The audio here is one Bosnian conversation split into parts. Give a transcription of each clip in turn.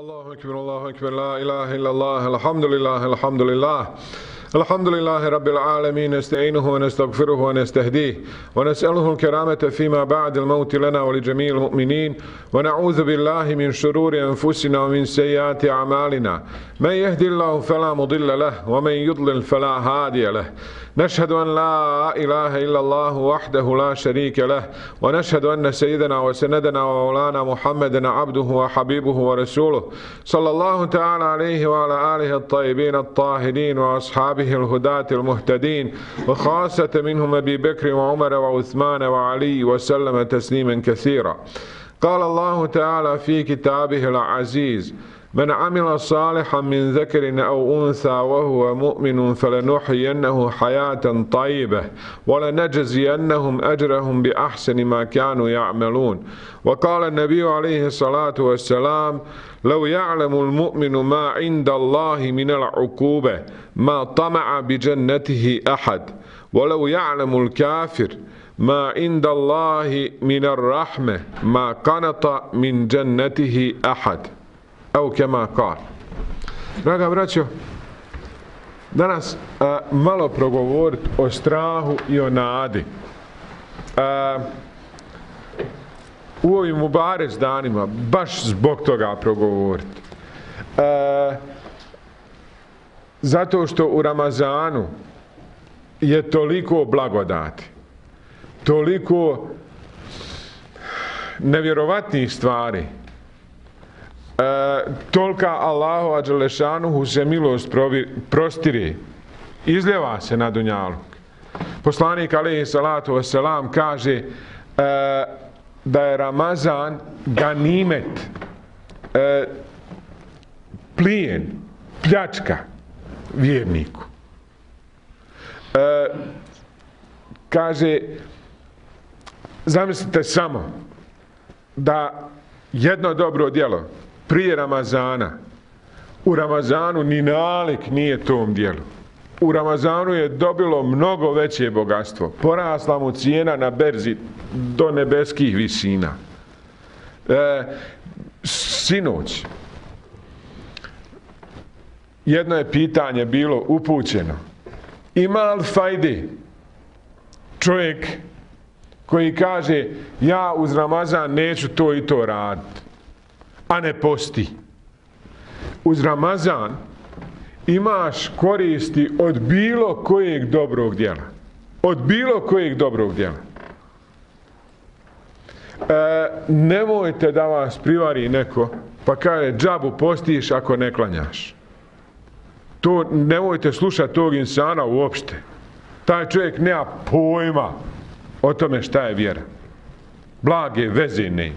Allahu ekber, la ilaha illallah, alhamdulillah. الحمد لله رب العالمين نستعينه ونستغفره ونستهديه ونسأله الكرامة فيما بعد الموت لنا ولجميع المؤمنين ونعوذ بالله من شرور أنفسنا ومن سيئات أعمالنا من يهدي الله فلا مضل له ومن يضلل فلا هادي له نشهد أن لا إله إلا الله وحده لا شريك له ونشهد أن سيدنا وسندنا ومولانا محمدا عبده وحبيبه ورسوله صلى الله تعالى عليه وعلى آله الطيبين الطاهرين وأصحابه الهداة المهتدين وخاصة منهم أبي بكر وعمر وعثمان وعلي وسلم تسليما كثيرا. قال الله تعالى في كتابه العزيز: من عمل صالحا من ذكر أو أنثى وهو مؤمن فلنحيينه حياة طيبة ولنجزينهم أجرهم بأحسن ما كانوا يعملون. وقال النبي عليه الصلاة والسلام: لو يعلم المؤمن ما عند الله من العقوبة ما طمع بجنته أحد ولو يعلم الكافر ما عند الله من الرحمة ما قنط من جنته أحد أو كما قال. Draga braćo, danas malo progovoriti o strahu i o nadi. U ovim Mubarez danima baš zbog toga progovoriti. Zato što u Ramazanu je toliko blagodati, toliko nevjerovatnih stvari, tolika Allahova dželešanuhu se milost prostire, izljeva se na dunjaluk. Poslanik alejhi salatu vesselam kaže da je Ramazan ganimet, plijen, pljačka vjerniku. Kaže, zamislite samo da jedno dobro djelo prije Ramazana, u Ramazanu ni nalik nije tom djelu. U Ramazanu je dobilo mnogo veće bogatstvo. Porasla mu cijena na berzi do nebeskih visina. Sinoć jedno je pitanje bilo upućeno: ima li fajde čovjek koji kaže ja uz Ramazan neću to i to raditi, a ne posti? Uz Ramazan imaš koristi od bilo kojeg dobrog djela. Od bilo kojeg dobrog djela. Nemojte da vas privari neko pa kaže džabu postiš ako ne klanjaš. To nemojte slušati tog insana uopšte. Taj čovjek nema pojma o tome šta je vjera. Blage veze ne.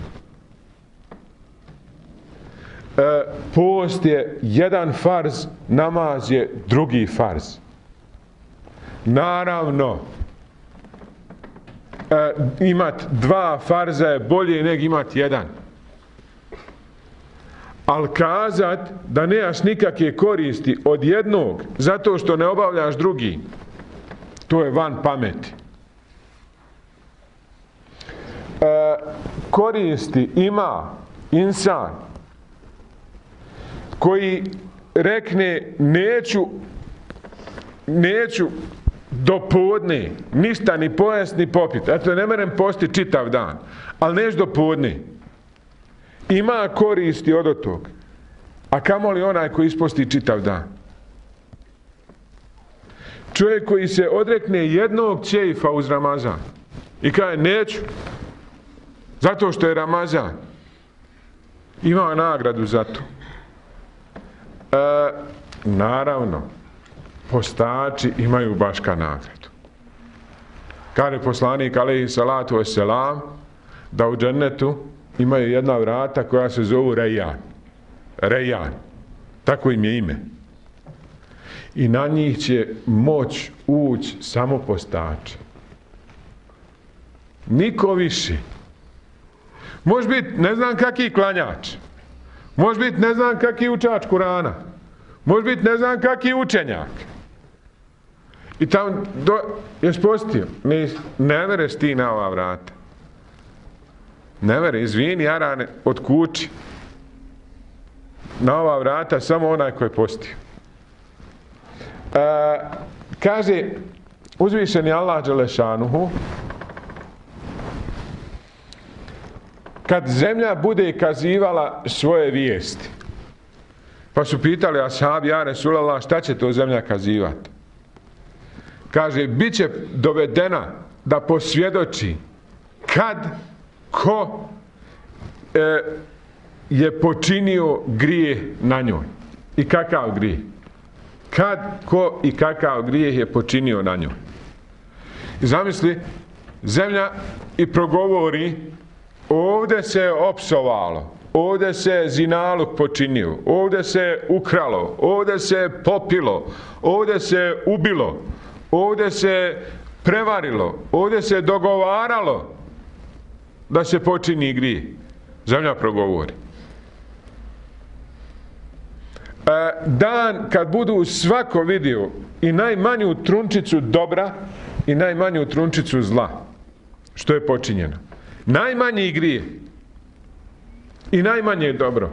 Post je jedan farz, namaz je drugi farz. Naravno, imat dva farza je bolje nego imat jedan. Ali kazat da nemaš nikakve koristi od jednog zato što ne obavljaš drugi, to je van pameti. Koristi ima insan koji rekne neću do podne ništa ni pojest ni popit, eto ne merem posti čitav dan, ali neć do podne. Ima koristi od tog. A kamoli onaj koji isposti čitav dan? Čovjek koji se odrekne jednog ćeifa uz Ramazan i kaže neću zato što je Ramazan, ima nagradu za to. Naravno, postači imaju baška nagradu. Kaže poslanik alejhi salatu vesselam da u džennetu imaju jedna vrata koja se zovu Rejan. Rejan, tako im je ime. I na njih će moć ući samo postači. Niko više. Može biti ne znam kaki klanjač, može biti ne znam kaki učač Kurana, može biti ne znam kaki učenjak. I tamo jesi postio? Ne vereš ti na ova vrata. Ne vere, izvini, Arane, od kući. na ova vrata samo onaj koji je postio. Kaže uzvišeni Allah dželešanuhu, kad zemlja bude kazivala svoje vijesti, pa su pitali ashabi, ja Resulallah, šta će to zemlja kazivati? Kaže, bit će dovedena da posvjedoči kad ko je počinio grijeh na njoj i kakav grijeh. Kad ko i kakav grijeh je počinio na njoj. I zamisli, zemlja i progovori, ovdje se opsovalo, ovdje se zinaluk počinio, ovdje se ukralo, ovdje se popilo, ovdje se ubilo, ovdje se prevarilo, ovdje se dogovaralo da se počini grijeh. Zemlja progovori. Dan kad budu svako vidio i najmanju trunčicu dobra i najmanju trunčicu zla što je počinjeno, najmanji grijeh i najmanje dobro,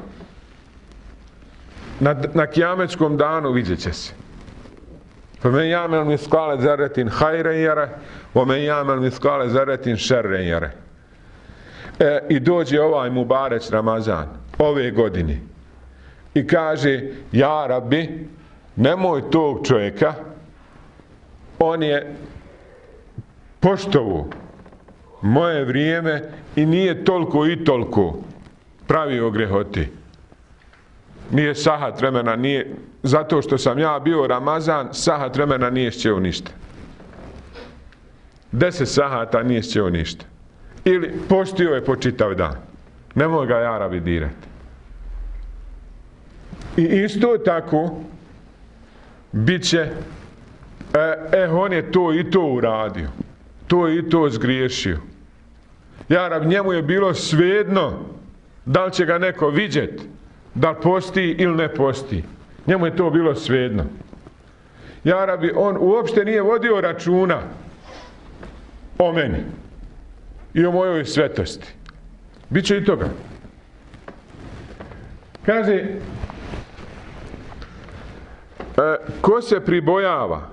na kijametskom danu vidjet će se. فَمَنْ يَعْمَلْ مِثْقَالَ ذَرَّةٍ خَيْرًا يَرَهُ وَمَنْ يَعْمَلْ مِثْقَالَ ذَرَّةٍ شَرًّا يَرَهُ. I dođe ovaj Mubareć Ramazan ove godine i kaže, ja Rabbi, nemoj tog čovjeka, on je poštovo moje vrijeme i nije toliko i toliko pravio grehoti. Nije sahat vremena, nije, zato što sam ja bio Ramazan, sahat vremena nije šćeo ništa. 10 sahata nije šćeo ništa. Ili postio je po čitav dan. Nemoj ga ja Rabbi dirati. I isto tako bit će on je to i to uradio, to i to zgriješio. Ja Rabbi, njemu je bilo svejedno da li će ga neko vidjeti, da li posti ili ne posti. Njemu je to bilo svejedno. Ja Rabbi, on uopšte nije vodio računa o meni i o mojoj svetosti. Biće i toga. Kaže, ko se pribojava,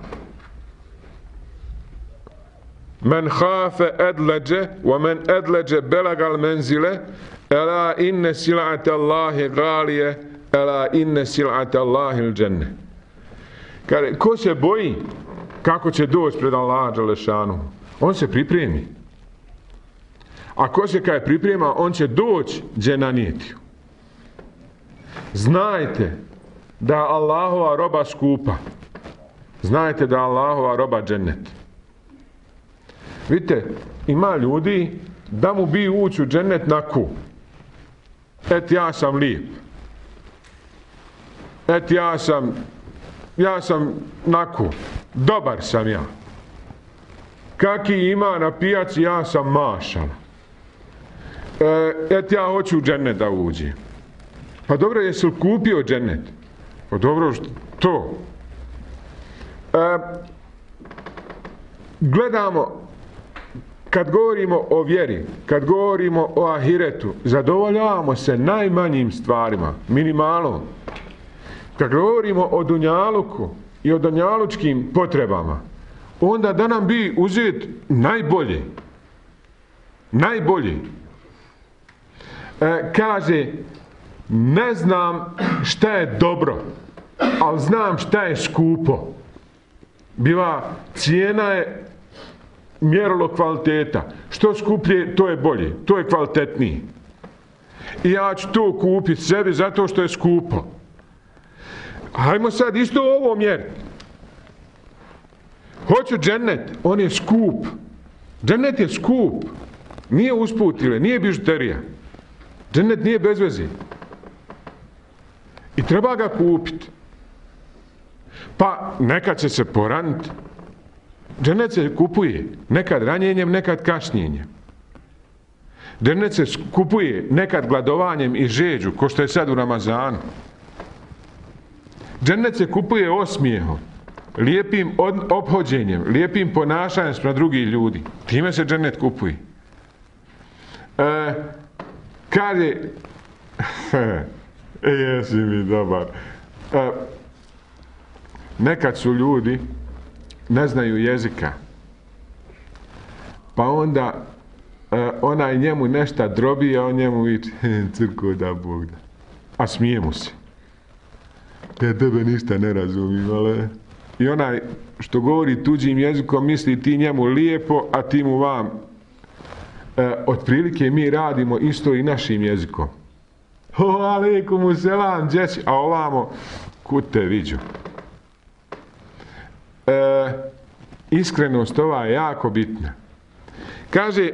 men hafe edleđe wa men edleđe belagal menzile ela inne sil'ate Allahi galije ela inne sil'ate Allahi l'đenne. Kaže, ko se boji kako će doći pred Allaha dželešanu, on se pripremi. A ko se kaj priprema, on će doći gdje nanijeti. Znajte da Allahova roba skupa. Znajte da Allahova roba džennet. Vidite, ima ljudi da mu bi ući u džennet na ku. Et ja sam lijep. Et ja sam na ku. Dobar sam ja. Kaki ima na pijaci, ja sam mašala. Et ja hoću u džennet da uđem. Pa dobro, jesi li kupio džennet? Pa dobro, to. Gledamo, kad govorimo o vjeri, kad govorimo o ahiretu, zadovoljavamo se najmanjim stvarima, minimalom. Kad govorimo o dunjaluku i o dunjalučkim potrebama, onda da nam bi uzet najbolje. Najbolje. Kaže, ne znam šta je dobro, ali znam šta je skupo. Bila cijena je mjerilo kvaliteta. Što skuplje, to je bolje, to je kvalitetnije. I ja ću to kupiti sebi zato što je skupo. Hajmo sad isto ovo mjeriti. Hoću džennet, on je skup. Džennet je skup. Nije usputile, nije bižuterija. Džennet nije bez veze. I treba ga kupiti. Pa nekad će se poraniti. Džennet se kupuje nekad ranjenjem, nekad kašnjenjem. Džennet se kupuje nekad gladovanjem i žeđu, ko što je sad u Ramazanu. Džennet se kupuje osmijehom, lijepim ophođenjem, lijepim ponašanjem spram drugih ljudi. Time se džennet kupuje. Kaže, Jesi mi dobar. Nekad su ljudi ne znaju jezika. Pa onda onaj njemu nešto drobi, a on njemu viče, crko da Bog da. A smije mu se. Ja tebe ništa ne razumijem, ali... I onaj što govori tuđim jezikom misli ti njemu lijepo, a ti mu vam. Otprilike mi radimo isto i našim jezikom. Alejkumu selam, djeci, a ovamo, kud te viđu. Iskrenost ova je jako bitna. Kaže,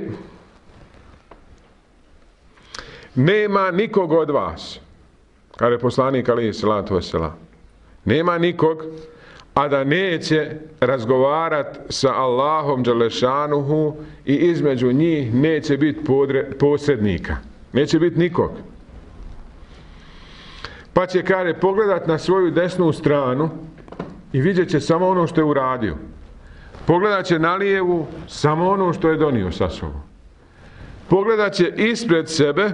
nema nikog od vas, kaže poslanik alejhi selatu vesselam, nema nikog, a da neće razgovarat sa Allahom dželešanuhu i između njih neće biti posrednika. Neće biti nikog. Pa će, kaže, pogledat na svoju desnu stranu i vidjet će samo ono što je uradio. Pogledat će na lijevu samo ono što je donio sa sobom. Pogledat će ispred sebe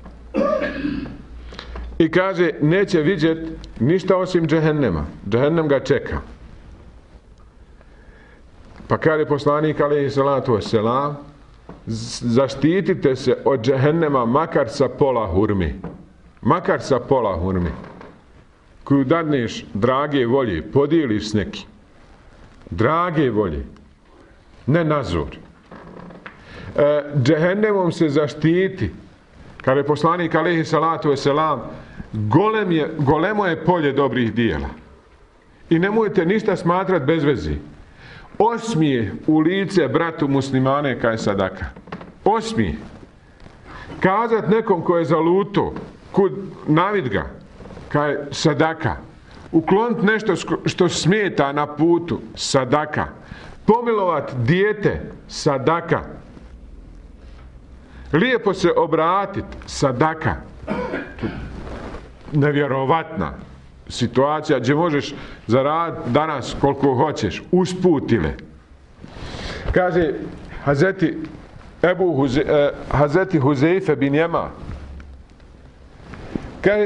i kaže, neće vidjet ništa osim džehennema. Džehennem ga čeka. Pa kaže poslanik alejhi salatu vesselam, zaštitite se od džehennema makar sa pola hurmi. Makar sa pola hurmi. Koju dadneš drage volje, podijeliš s nekim. Drage volje. Ne nazor. Džehennemom se zaštiti. Kaže poslanik alejhi salatu vesselam, golemo je polje dobrih dijela. I nemojte ništa smatrat bez vezi. Osmije u lice bratu muslimane kaj sadaka. Osmije. Kazat nekom ko je zaluto, kud navid ga, kaj sadaka. Uklonit nešto što smeta na putu, sadaka. Pomilovat dijete, sadaka. Lijepo se obratit, sadaka. Nevjerovatna situacija gdje možeš zaraditi danas koliko hoćeš, usputile. Kaže Hazreti Huzeife bin Jema, kaže,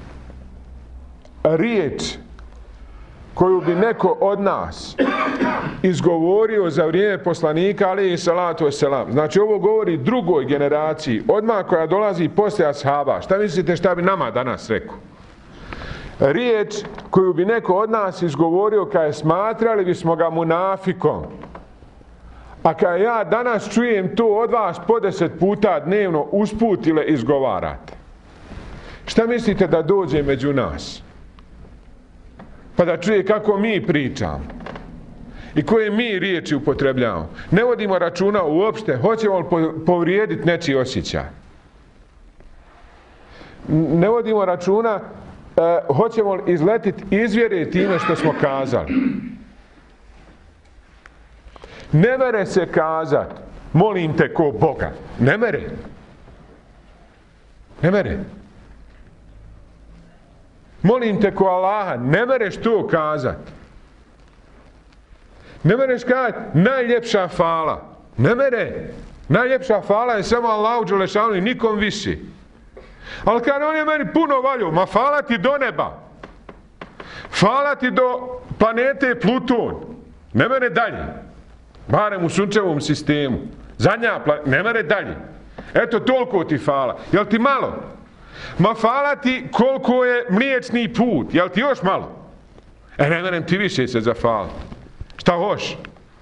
riječ koju bi neko od nas izgovorio za vrijeme poslanika alejhi salatu vesselam, znači ovo govori drugoj generaciji, odmah koja dolazi poslije ashaba. Šta mislite šta bi nama danas rekao? Riječ koju bi neko od nas izgovorio kada smatrali bismo ga munafikom. A kada ja danas čujem to od vas po 10 puta dnevno usputile izgovarate. Šta mislite da dođe među nas? Pa da čuje kako mi pričamo. I koje mi riječi upotrebljavamo. Ne vodimo računa uopšte, hoćemo li povrijediti nečiji osjećaj. Ne vodimo računa hoćemo li izletiti izvjere time što smo kazali. Ne mere se kazat, molim te ko Boga. Ne mere. Ne mere. Molim te ko Allaha. Ne mereš to kazat. Ne mereš kazat najljepša fala. Ne mere. Najljepša fala je samo Allahu dželešanu i nikom više. Ali kad on je meni puno valio, ma fala ti do neba. Fala ti do planete Pluton. Ne mere dalje. Barem u sunčevom sistemu. Zadnja planeta, ne mere dalje. Eto, toliko ti fala. Jel ti malo? Ma fala ti koliko je mliječni put. Jel ti još malo? Ne merem ti više se zafaliti. Šta hoš?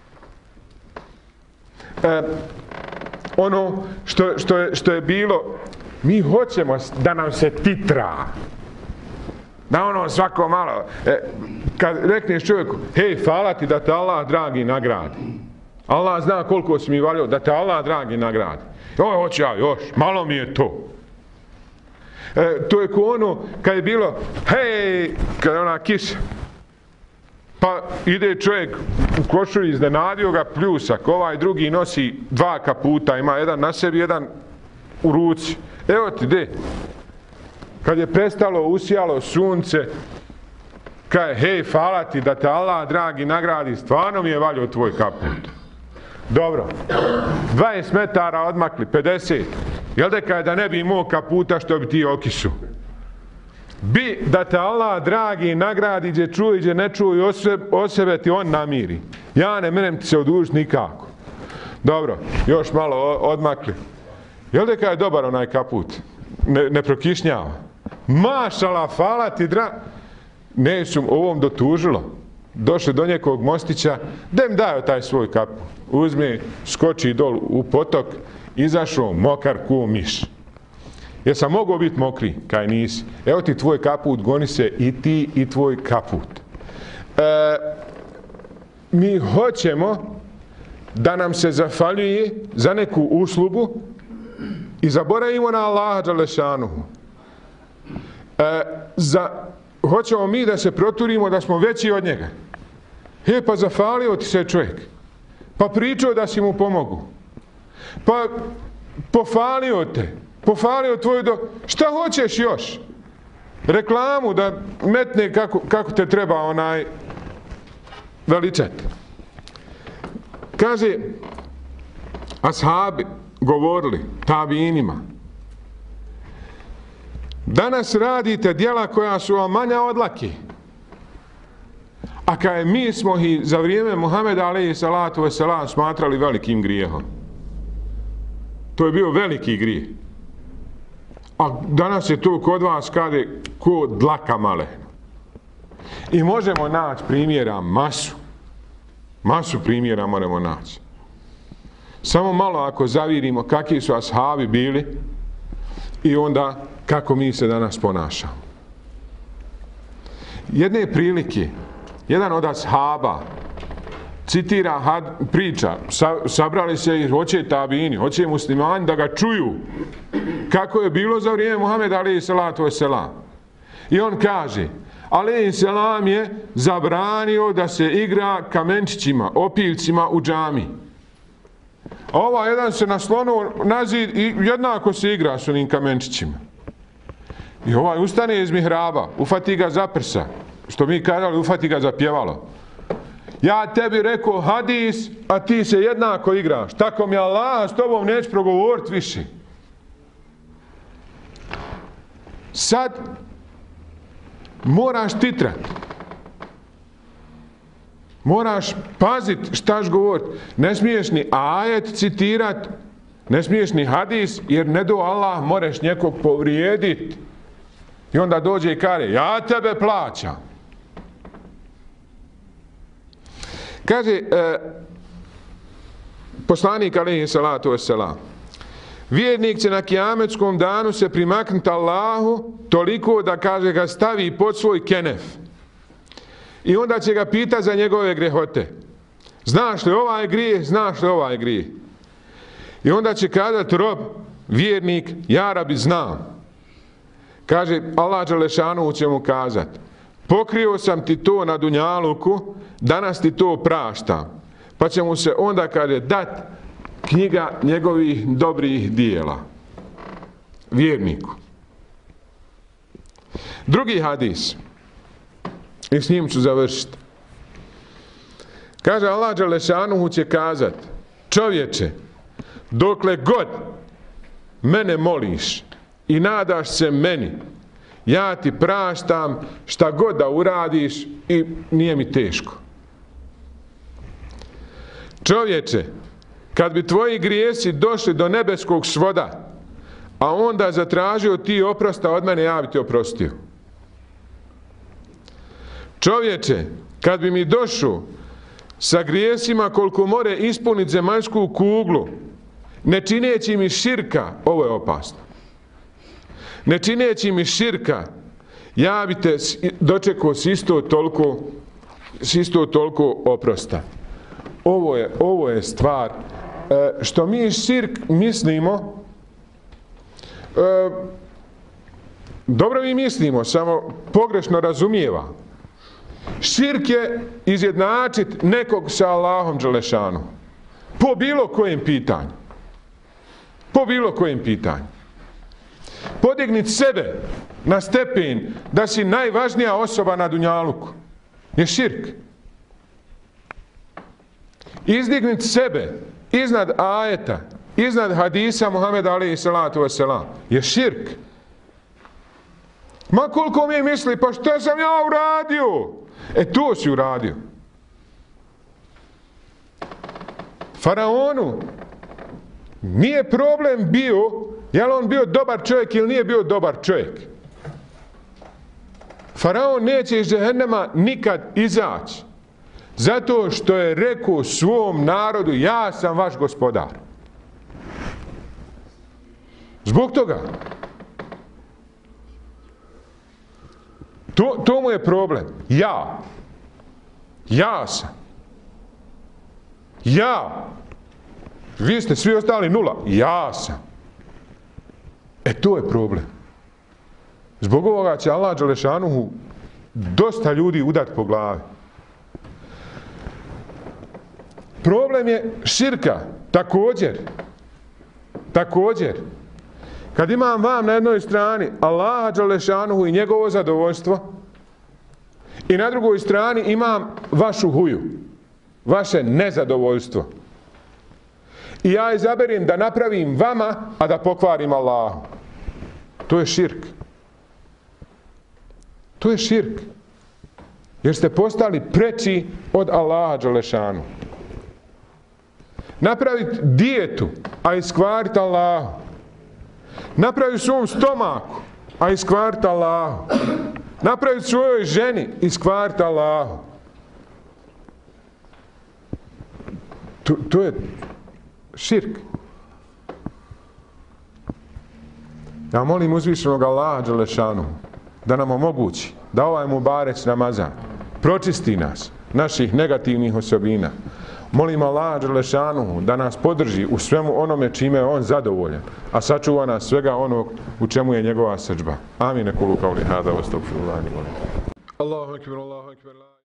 Ono što je bilo, mi hoćemo da nam se titra. Da ono svako malo, kad rekneš čovjeku, hej, fala ti da te Allah dragi nagradi. Allah zna koliko si mi valio, da te Allah dragi nagradi. Hoću ja još, malo mi je to. To je ko ono, kad je bilo, hej, kad je ona kiša. Pa ide čovjek u košulji, iznenadio ga pljusak, ovaj drugi nosi 2 kaputa, ima jedan na sebi, jedan u ruci. Evo ti, de. Kad je prestalo, usijalo sunce, kaže, hej, hvala ti da te Allah dragi nagradi, stvarno mi je valio tvoj kaput. Dobro, 20 metara odmakli, 50. Jel da kada ne bi imao kaputa što bi ti okišu? bi da te Allah dragi nagradi gdje čuje, gdje ne čuje, od sebe ti on namiri. Ja ne menem ti se odužiti nikako. Dobro, još malo odmakli. Jel da je dobar onaj kaput? Ne prokišnjava. Mašala, hvala ti neću ovom dotužilo. Došli do nekog mostića, da im daju taj svoj kaput. Uzmi, skoči dol u potok, izašao mokar ko miš. Jer sam mogao biti mokri, kaj nisi. Evo ti tvoj kaput, goni se i ti i tvoj kaput. Mi hoćemo da nam se zahvaljuje za neku uslugu i zaboravimo na Allaha dželešanuhu. Hoćemo mi da se proturimo da smo veći od njega. Pa zahvalio ti se čovjek. Pa pričao da si mu pomogu. Pa pofalio te. Pofalio tvoju šta hoćeš još? Reklamu da metne kako te treba veličati. Kaže, ashabi govorili tabinima, danas radite djela koja su vam manja od laki. A kaj mi smo ih za vrijeme Muhameda alejhi salatu vesselam smatrali velikim grijehom. To je bio veliki grijeh. A danas je to kod vas kade ko dlaka malehna. I možemo naći primjera masu. Masu primjera moramo naći. Samo malo ako zavirimo kakvi su ashabi bili i onda kako mi se danas ponašamo. Jedne prilike, jedan od ashaba citira priča, sabrali se i hoće tabini, hoće muslimani da ga čuju kako je bilo za vrijeme Muhameda alejhi salatu vesselam. I on kaže, alejhi selam je zabranio da se igra kamenčićima, opiljcima u džami. A ovaj jedan se naslonuo na zid i jednako se igra s onim kamenčićima. I ovaj ustane iz mihraba, ufati ga za prsa, što mi kazali, ufati ga za pjevalo. Ja tebi rekao hadis, a ti se jednako igraš. Tako mi Allah, s tobom neće progovoriti više. Sad moraš titrat. Moraš pazit šta ćeš govoriti. Ne smiješ ni ajet citirat, ne smiješ ni hadis, jer ne do Allah moreš nekog povrijediti. I onda dođe i kaže, ja tebe plaćam. Kaže, poslanik alejhi salatu vesselam, vjernik će na kijametskom danu se primaknuti Allahu toliko da kaže ga stavi pod svoj kenef. I onda će ga pitati za njegove grehote. Znaš li ovaj grijeh, znaš li ovaj grijeh? I onda će kazati rob, vjernik, ja rabi znam. Kaže, Allah dželešanu će mu kazati, pokrio sam ti to na dunjaluku, danas ti to praštam. Pa će mu se onda, kaže, dat knjiga njegovih dobrih dijela. Vjerniku. Drugi hadis. I s njim ću završiti. Kaže, Allah dželešanuhu će kazati, čovječe, dokle god mene moliš i nadaš se meni, ja ti praštam šta god da uradiš i nije mi teško. Čovječe, kad bi tvoji grijesi došli do nebeskog svoda, a onda zatražio ti oprosta od mene, ja bi ti oprostio. Čovječe, kad bi mi došao sa grijesima koliko more ispuniti zemaljsku kuglu, ne čineći mi širka, ovo je opasno, ne čineći mi širka, ja bi te dočekao s isto toliko oprosta. Ovo je stvar. Što mi širk mislimo, dobro mi mislimo, samo pogrešno razumijeva. Širk je izjednačiti nekog sa Allahom dželešanu. Po bilo kojem pitanju. Po bilo kojem pitanju. Podigniti sebe na stepen da si najvažnija osoba na dunjaluku je širk. Izdigniti sebe iznad ajeta, iznad hadisa Muhameda alejhi salatu vesselam je širk. Ma koliko mi misli, pa šta sam ja uradio? To si uradio. Faraonu nije problem bio je li on bio dobar čovjek ili nije bio dobar čovjek. Faraon neće iz džehennema nikad izaći. Zato što je rekao svom narodu, ja sam vaš gospodar. Zbog toga. To mu je problem. Ja sam. Ja. Vi ste svi ostali nula. Ja sam. To je problem. Zbog ovoga će Allah dželešanuhu dosta ljudi udati po glavi. Problem je širka. Također. Kad imam vam na jednoj strani Allaha dželešanuhu i njegovo zadovoljstvo i na drugoj strani imam vašu huju, vaše nezadovoljstvo. I ja izaberim da napravim vama, a da pokvarim Allahu. To je širk. To je širk. Jer ste postali preči od Allaha dželešanu. Napraviti dijetu, a iskvariti Allahu. Napraviti svom stomaku, a iskvariti Allahu. Napraviti svojoj ženi, iskvariti Allahu. To je širk. Ja molim uzvišenog Allaha dželešanu da nam omogući da ovaj Mubarek Ramazan pročisti nas, naših negativnih osobina. Molim Allaha dželešanu da nas podrži u svemu onome čime je on zadovoljan, a sačuva nas svega onog u čemu je njegova srdžba. Amin. Kulu kauli hada, astagfirullah. Allahu ekber, Allahu ekber.